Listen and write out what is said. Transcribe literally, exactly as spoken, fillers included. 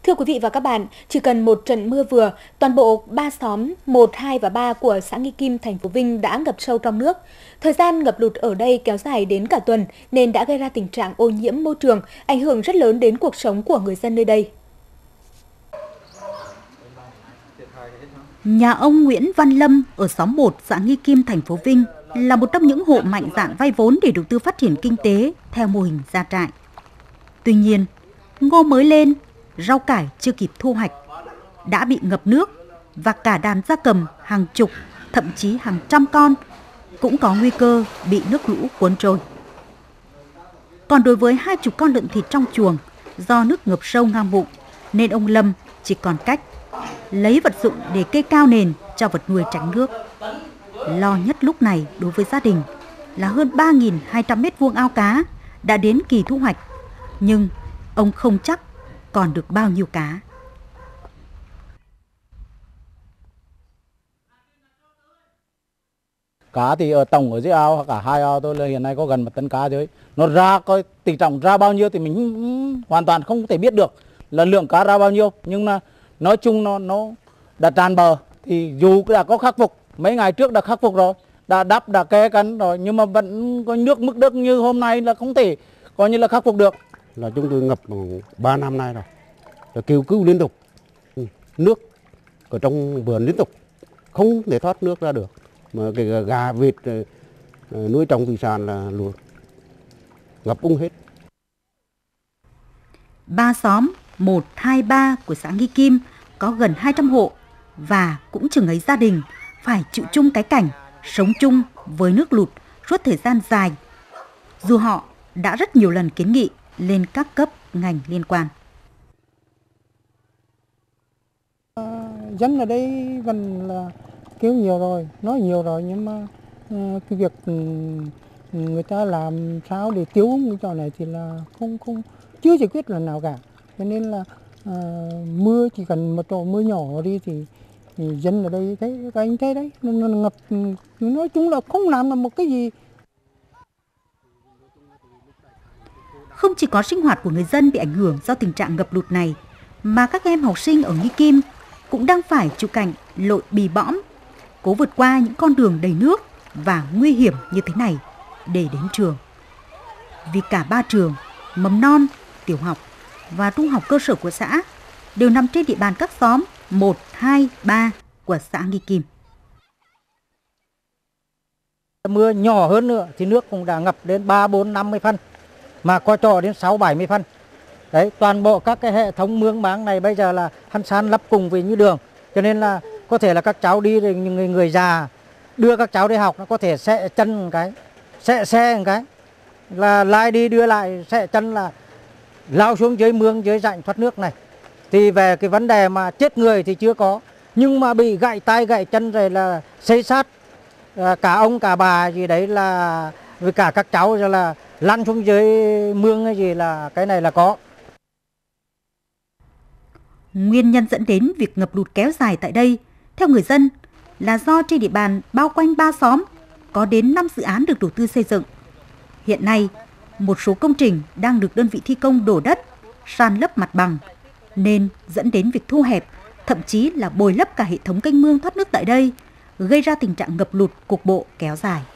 Thưa quý vị và các bạn, chỉ cần một trận mưa vừa, toàn bộ ba xóm một, hai và ba của xã Nghi Kim, thành phố Vinh đã ngập sâu trong nước. Thời gian ngập lụt ở đây kéo dài đến cả tuần nên đã gây ra tình trạng ô nhiễm môi trường, ảnh hưởng rất lớn đến cuộc sống của người dân nơi đây. Nhà ông Nguyễn Văn Lâm ở xóm một, xã Nghi Kim, thành phố Vinh là một trong những hộ mạnh dạn vay vốn để đầu tư phát triển kinh tế theo mô hình gia trại. Tuy nhiên, ngô mới lên, rau cải chưa kịp thu hoạch, đã bị ngập nước và cả đàn gia cầm hàng chục, thậm chí hàng trăm con cũng có nguy cơ bị nước lũ cuốn trôi. Còn đối với hai chục con lợn thịt trong chuồng, do nước ngập sâu ngang bụng nên ông Lâm chỉ còn cách lấy vật dụng để kê cao nền cho vật nuôi tránh nước. Lo nhất lúc này đối với gia đình là hơn ba nghìn hai trăm mét vuông ao cá đã đến kỳ thu hoạch, nhưng ông không chắc còn được bao nhiêu cá. Cá thì ở tổng ở dưới ao, cả hai ao tôi là hiện nay có gần một tấn cá rồi. Nó ra coi tỷ trọng ra bao nhiêu thì mình hoàn toàn không thể biết được là lượng cá ra bao nhiêu. Nhưng mà nói chung nó nó đã tràn bờ thì dù đã có khắc phục, mấy ngày trước đã khắc phục rồi, đã đắp, đã kè cắn rồi, nhưng mà vẫn có nước mức nước như hôm nay là không thể coi như là khắc phục được. Là chúng tôi ngập ba năm nay rồi, là kêu cứu liên tục, nước ở trong vườn liên tục, không thể thoát nước ra được. Mà cái gà vịt nuôi trồng thủy sản là luôn ngập úng hết. Ba xóm một, hai, ba của xã Nghi Kim có gần hai trăm hộ và cũng chừng ấy gia đình phải chịu chung cái cảnh sống chung với nước lụt suốt thời gian dài, dù họ đã rất nhiều lần kiến nghị lên các cấp ngành liên quan. Dân ở đây vẫn là kêu nhiều rồi, nói nhiều rồi, nhưng mà uh, cái việc um, người ta làm sao để tiêu cái trò này thì là không không chưa giải quyết lần nào cả. Cho nên là uh, mưa chỉ cần một trò mưa nhỏ đi thì, thì dân ở đây thấy các anh thấy đấy, nó, nó ngập, nói chung là không làm được một cái gì. Không chỉ có sinh hoạt của người dân bị ảnh hưởng do tình trạng ngập lụt này, mà các em học sinh ở Nghi Kim cũng đang phải chịu cảnh lội bì bõm, cố vượt qua những con đường đầy nước và nguy hiểm như thế này để đến trường. Vì cả ba trường, mầm non, tiểu học và trung học cơ sở của xã đều nằm trên địa bàn các xóm một, hai, ba của xã Nghi Kim. Mưa nhỏ hơn nữa thì nước cũng đã ngập đến ba, bốn, năm mươi phân, mà coi trò đến sáu, bảy mươi phân. Đấy, toàn bộ các cái hệ thống mương máng này bây giờ là hăn san lấp cùng với như đường. Cho nên là có thể là các cháu đi, những người, người già đưa các cháu đi học nó có thể xẹ chân một cái, xẹ xe một cái, là lai đi đưa lại xẹ chân là lao xuống dưới mương, dưới rãnh thoát nước này. Thì về cái vấn đề mà chết người thì chưa có, nhưng mà bị gãy tay gãy chân rồi là xây sát cả ông cả bà gì đấy, là với cả các cháu rồi là lăn xuống dưới mương hay gì là cái này là có. Nguyên nhân dẫn đến việc ngập lụt kéo dài tại đây, theo người dân, là do trên địa bàn bao quanh ba xóm có đến năm dự án được đầu tư xây dựng. Hiện nay, một số công trình đang được đơn vị thi công đổ đất, san lấp mặt bằng, nên dẫn đến việc thu hẹp, thậm chí là bồi lấp cả hệ thống kênh mương thoát nước tại đây, gây ra tình trạng ngập lụt cục bộ kéo dài.